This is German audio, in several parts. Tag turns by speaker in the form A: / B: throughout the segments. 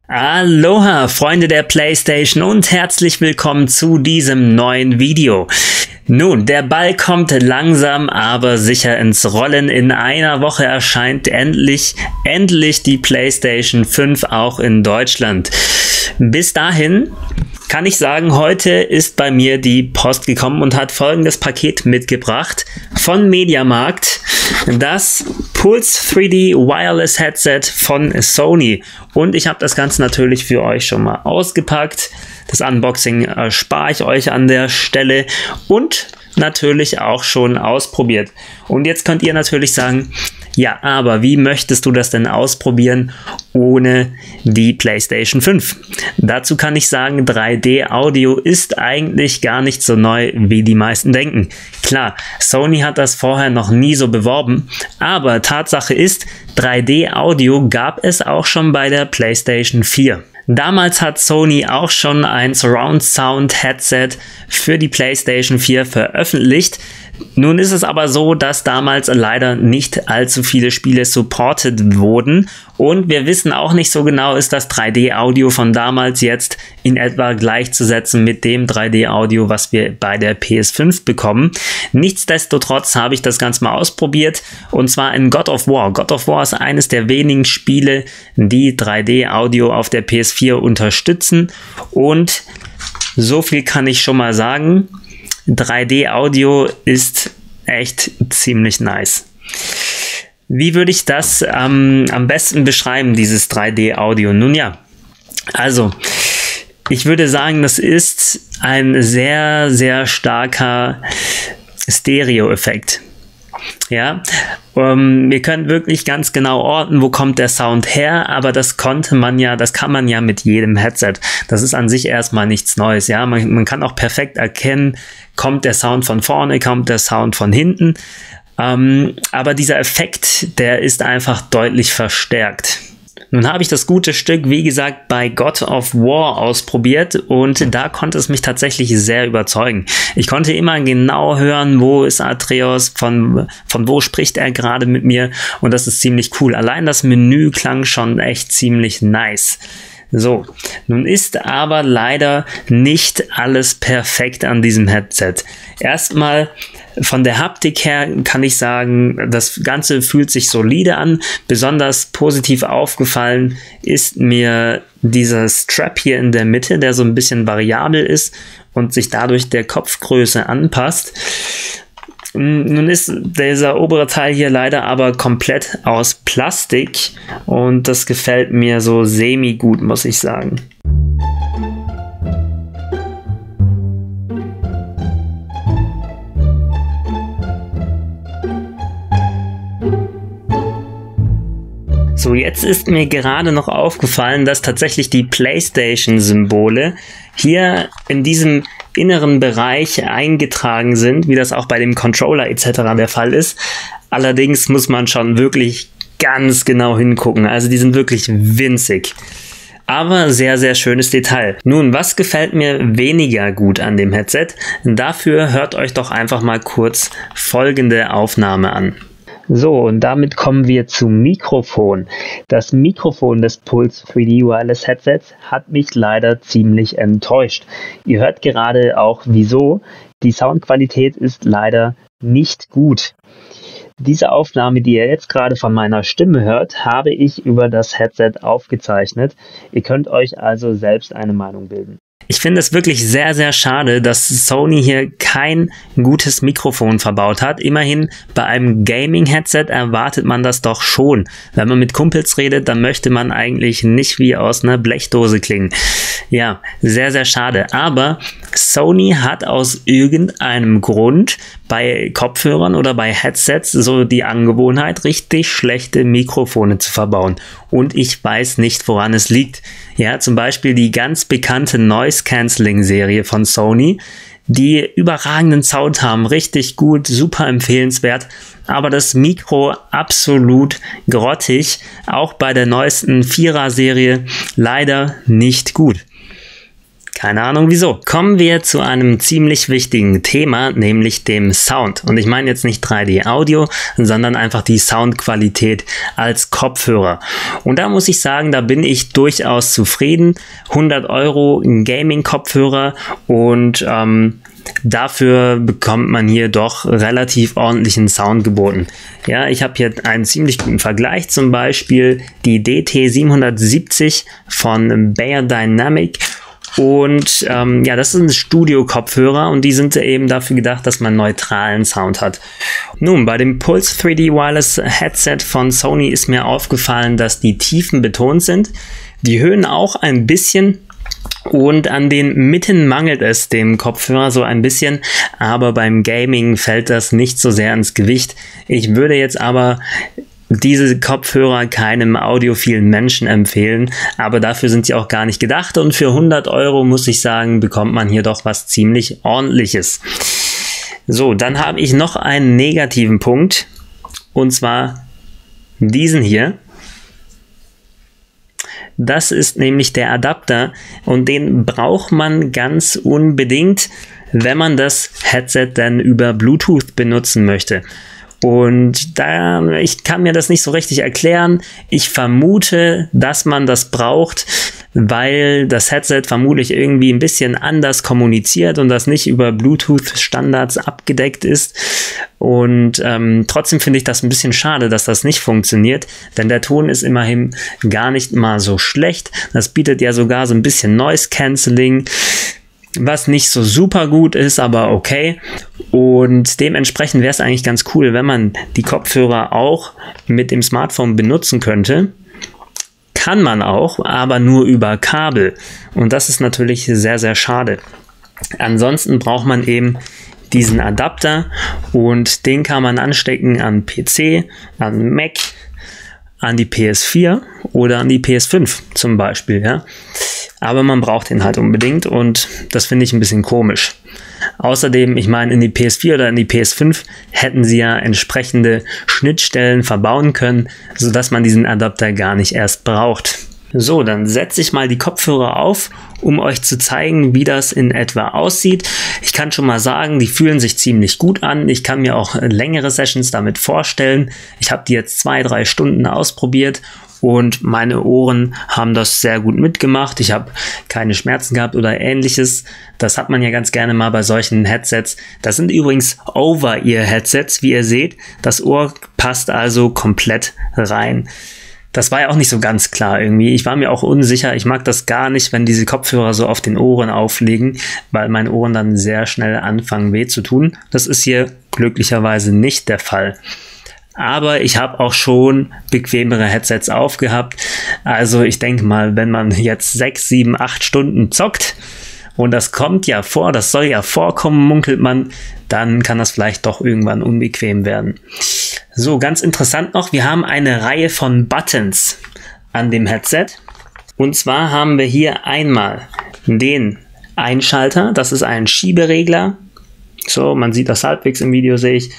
A: Aloha, Freunde der PlayStation und herzlich willkommen zu diesem neuen Video. Nun, der Ball kommt langsam, aber sicher ins Rollen. In einer Woche erscheint endlich die PlayStation 5 auch in Deutschland. Bis dahin kann ich sagen, heute ist bei mir die Post gekommen und hat folgendes Paket mitgebracht von MediaMarkt. Das Pulse 3D Wireless Headset von Sony. Und ich habe das Ganze natürlich für euch schon mal ausgepackt. Das Unboxing erspare ich euch an der Stelle und natürlich auch schon ausprobiert. Und jetzt könnt ihr natürlich sagen, ja, aber wie möchtest du das denn ausprobieren ohne die PlayStation 5? Dazu kann ich sagen, 3D-Audio ist eigentlich gar nicht so neu, wie die meisten denken. Klar, Sony hat das vorher noch nie so beworben, aber Tatsache ist, 3D-Audio gab es auch schon bei der PlayStation 4. Damals hat Sony auch schon ein Surround Sound Headset für die PlayStation 4 veröffentlicht. Nun ist es aber so, dass damals leider nicht allzu viele Spiele supported wurden und wir wissen auch nicht so genau, ist das 3D-Audio von damals jetzt in etwa gleichzusetzen mit dem 3D-Audio, was wir bei der PS5 bekommen. Nichtsdestotrotz habe ich das Ganze mal ausprobiert und zwar in God of War. God of War ist eines der wenigen Spiele, die 3D-Audio auf der PS4 unterstützen und so viel kann ich schon mal sagen. 3D-Audio ist echt ziemlich nice. Wie würde ich das am besten beschreiben, dieses 3D-Audio? Nun ja, also ich würde sagen, das ist ein sehr, sehr starker Stereo-Effekt. Ja, wir können wirklich ganz genau orten, wo kommt der Sound her, aber das kann man ja mit jedem Headset. Das ist an sich erstmal nichts Neues. Ja, man kann auch perfekt erkennen, kommt der Sound von vorne, kommt der Sound von hinten. Aber dieser Effekt, der ist einfach deutlich verstärkt. Nun habe ich das gute Stück, wie gesagt, bei God of War ausprobiert und da konnte es mich tatsächlich sehr überzeugen. Ich konnte immer genau hören, wo ist Atreus, von wo spricht er gerade mit mir und das ist ziemlich cool. Allein das Menü klang schon echt ziemlich nice. So, nun ist aber leider nicht alles perfekt an diesem Headset. Erstmal von der Haptik her kann ich sagen, das Ganze fühlt sich solide an. Besonders positiv aufgefallen ist mir dieser Strap hier in der Mitte, der so ein bisschen variabel ist und sich dadurch der Kopfgröße anpasst. Nun ist dieser obere Teil hier leider aber komplett aus Plastik und das gefällt mir so semi-gut, muss ich sagen. So, jetzt ist mir gerade noch aufgefallen, dass tatsächlich die PlayStation-Symbole hier in diesem inneren Bereich eingetragen sind, wie das auch bei dem Controller etc. der Fall ist. Allerdings muss man schon wirklich ganz genau hingucken. Also die sind wirklich winzig. Aber sehr, sehr schönes Detail. Nun, was gefällt mir weniger gut an dem Headset? Dafür hört euch doch einfach mal kurz folgende Aufnahme an. So, und damit kommen wir zum Mikrofon. Das Mikrofon des Pulse 3D Wireless Headsets hat mich leider ziemlich enttäuscht. Ihr hört gerade auch wieso. Die Soundqualität ist leider nicht gut. Diese Aufnahme, die ihr jetzt gerade von meiner Stimme hört, habe ich über das Headset aufgezeichnet. Ihr könnt euch also selbst eine Meinung bilden. Ich finde es wirklich sehr, sehr schade, dass Sony hier kein gutes Mikrofon verbaut hat. Immerhin bei einem Gaming-Headset erwartet man das doch schon. Wenn man mit Kumpels redet, dann möchte man eigentlich nicht wie aus einer Blechdose klingen. Ja, sehr, sehr schade. Aber Sony hat aus irgendeinem Grund bei Kopfhörern oder bei Headsets so die Angewohnheit, richtig schlechte Mikrofone zu verbauen. Und ich weiß nicht, woran es liegt. Ja, zum Beispiel die ganz bekannte Noise-Cancelling-Serie von Sony, die überragenden Sound haben, richtig gut, super empfehlenswert, aber das Mikro absolut grottig, auch bei der neuesten 4er-Serie leider nicht gut. Keine Ahnung wieso. Kommen wir zu einem ziemlich wichtigen Thema, nämlich dem Sound. Und ich meine jetzt nicht 3D-Audio, sondern einfach die Soundqualität als Kopfhörer. Und da muss ich sagen, da bin ich durchaus zufrieden. 100 € Gaming-Kopfhörer und dafür bekommt man hier doch relativ ordentlichen Sound geboten. Ja, ich habe hier einen ziemlich guten Vergleich, zum Beispiel die DT770 von Beyerdynamic. Und ja, das sind Studio-Kopfhörer und die sind eben dafür gedacht, dass man neutralen Sound hat. Nun, bei dem Pulse 3D Wireless Headset von Sony ist mir aufgefallen, dass die Tiefen betont sind, die Höhen auch ein bisschen. Und an den Mitten mangelt es dem Kopfhörer so ein bisschen, aber beim Gaming fällt das nicht so sehr ins Gewicht. Ich würde jetzt aber diese Kopfhörer keinem audiophilen Menschen empfehlen, aber dafür sind sie auch gar nicht gedacht und für 100 € muss ich sagen, bekommt man hier doch was ziemlich Ordentliches. So, dann habe ich noch einen negativen Punkt und zwar diesen hier. Das ist nämlich der Adapter und den braucht man ganz unbedingt, wenn man das Headset dann über Bluetooth benutzen möchte. Und ich kann mir das nicht so richtig erklären. Ich vermute, dass man das braucht, weil das Headset vermutlich irgendwie ein bisschen anders kommuniziert und das nicht über Bluetooth-Standards abgedeckt ist. Und trotzdem finde ich das ein bisschen schade, dass das nicht funktioniert, denn der Ton ist immerhin gar nicht mal so schlecht. Das bietet ja sogar so ein bisschen Noise Cancelling, was nicht so super gut ist, aber okay. Und dementsprechend wäre es eigentlich ganz cool, wenn man die Kopfhörer auch mit dem Smartphone benutzen könnte. Kann man auch, aber nur über Kabel. Und das ist natürlich sehr, sehr schade. Ansonsten braucht man eben diesen Adapter und den kann man anstecken an PC, an Mac, an die PS4 oder an die PS5 zum Beispiel, ja. Aber man braucht den halt unbedingt und das finde ich ein bisschen komisch. Außerdem, ich meine, in die PS4 oder in die PS5 hätten sie ja entsprechende Schnittstellen verbauen können, sodass man diesen Adapter gar nicht erst braucht. So, dann setze ich mal die Kopfhörer auf, um euch zu zeigen, wie das in etwa aussieht. Ich kann schon mal sagen, die fühlen sich ziemlich gut an. Ich kann mir auch längere Sessions damit vorstellen. Ich habe die jetzt 2-3 Stunden ausprobiert und meine Ohren haben das sehr gut mitgemacht. Ich habe keine Schmerzen gehabt oder ähnliches. Das hat man ja ganz gerne mal bei solchen Headsets. Das sind übrigens Over-Ear-Headsets, wie ihr seht. Das Ohr passt also komplett rein. Das war ja auch nicht so ganz klar irgendwie. Ich war mir auch unsicher. Ich mag das gar nicht, wenn diese Kopfhörer so auf den Ohren aufliegen, weil meine Ohren dann sehr schnell anfangen weh zu tun. Das ist hier glücklicherweise nicht der Fall. Aber ich habe auch schon bequemere Headsets aufgehabt. Also ich denke mal, wenn man jetzt 6, 7, 8 Stunden zockt, und das kommt ja vor, das soll ja vorkommen, munkelt man, dann kann das vielleicht doch irgendwann unbequem werden. So, ganz interessant noch, wir haben eine Reihe von Buttons an dem Headset. Und zwar haben wir hier einmal den Einschalter, das ist ein Schieberegler. So, man sieht das halbwegs im Video, sehe ich.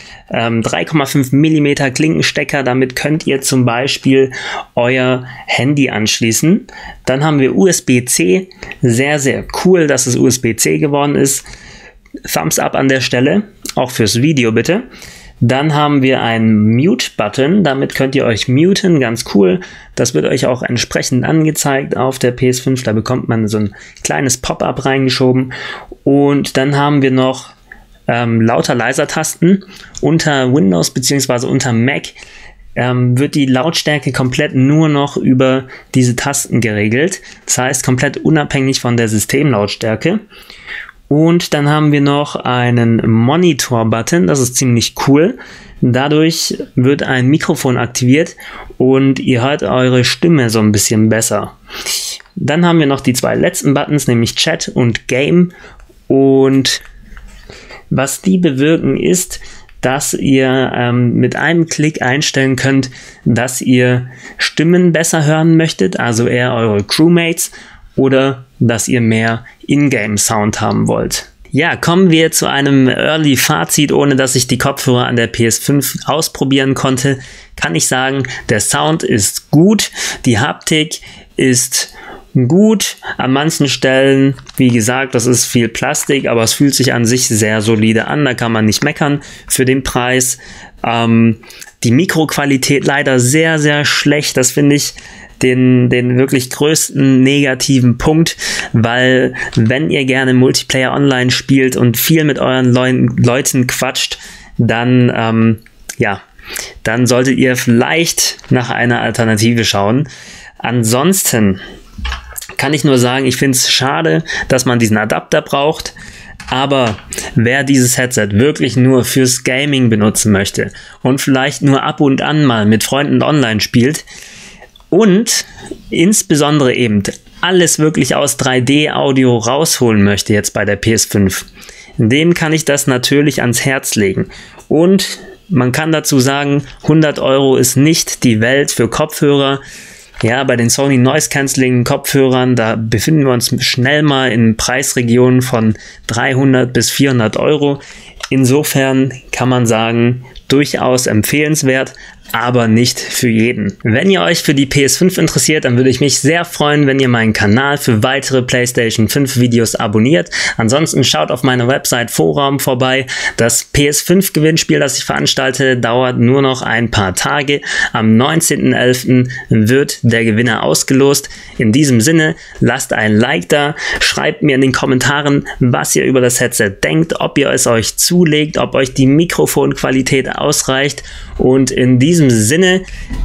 A: 3,5 mm Klinkenstecker, damit könnt ihr zum Beispiel euer Handy anschließen. Dann haben wir USB-C, sehr, sehr cool, dass es USB-C geworden ist. Thumbs up an der Stelle, auch fürs Video bitte. Dann haben wir einen Mute-Button, damit könnt ihr euch muten, ganz cool. Das wird euch auch entsprechend angezeigt auf der PS5, da bekommt man so ein kleines Pop-up reingeschoben. Und dann haben wir noch lauter leiser Tasten. Unter Windows bzw. unter Mac wird die Lautstärke komplett nur noch über diese Tasten geregelt. Das heißt komplett unabhängig von der Systemlautstärke. Und dann haben wir noch einen Monitor-Button, das ist ziemlich cool. Dadurch wird ein Mikrofon aktiviert und ihr hört eure Stimme so ein bisschen besser. Dann haben wir noch die 2 letzten Buttons, nämlich Chat und Game. Und was die bewirken ist, dass ihr mit einem Klick einstellen könnt, dass ihr Stimmen besser hören möchtet, also eher eure Crewmates, oder dass ihr mehr Ingame-Sound haben wollt. Ja, kommen wir zu einem Early-Fazit, ohne dass ich die Kopfhörer an der PS5 ausprobieren konnte. Kann ich sagen, der Sound ist gut, die Haptik ist gut. An manchen Stellen, wie gesagt, das ist viel Plastik, aber es fühlt sich an sich sehr solide an. Da kann man nicht meckern für den Preis. Die Mikroqualität leider sehr, sehr schlecht. Das finde ich den wirklich größten negativen Punkt, weil wenn ihr gerne Multiplayer online spielt und viel mit euren Leuten quatscht, dann dann solltet ihr vielleicht nach einer Alternative schauen. Ansonsten kann ich nur sagen, ich finde es schade, dass man diesen Adapter braucht. Aber wer dieses Headset wirklich nur fürs Gaming benutzen möchte und vielleicht nur ab und an mal mit Freunden online spielt und insbesondere eben alles wirklich aus 3D-Audio rausholen möchte jetzt bei der PS5, dem kann ich das natürlich ans Herz legen. Und man kann dazu sagen, 100 € ist nicht die Welt für Kopfhörer. Ja, bei den Sony Noise Cancelling Kopfhörern, da befinden wir uns schnell mal in Preisregionen von 300 bis 400 €. Insofern kann man sagen, durchaus empfehlenswert, aber nicht für jeden. Wenn ihr euch für die PS5 interessiert, dann würde ich mich sehr freuen, wenn ihr meinen Kanal für weitere PlayStation 5 Videos abonniert. Ansonsten schaut auf meiner Website Forum vorbei. Das PS5 Gewinnspiel, das ich veranstalte, dauert nur noch ein paar Tage. Am 19.11. wird der Gewinner ausgelost. In diesem Sinne, lasst ein Like da, schreibt mir in den Kommentaren, was ihr über das Headset denkt, ob ihr es euch zulegt, ob euch die Mikrofonqualität ausreicht, und in diesem Sinne,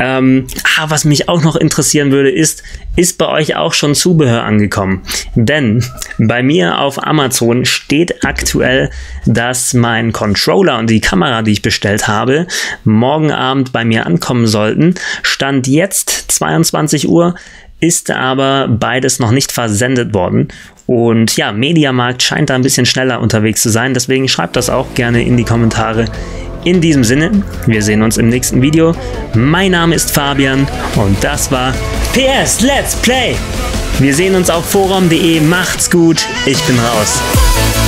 A: was mich auch noch interessieren würde, ist bei euch auch schon Zubehör angekommen? Denn bei mir auf Amazon steht aktuell, dass mein Controller und die Kamera, die ich bestellt habe, morgen Abend bei mir ankommen sollten. Stand jetzt 22 Uhr, ist aber beides noch nicht versendet worden. Und ja, Mediamarkt scheint da ein bisschen schneller unterwegs zu sein, deswegen schreibt das auch gerne in die Kommentare. In diesem Sinne, wir sehen uns im nächsten Video. Mein Name ist Fabian und das war PS Let's Play. Wir sehen uns auf forum.de. Macht's gut, ich bin raus.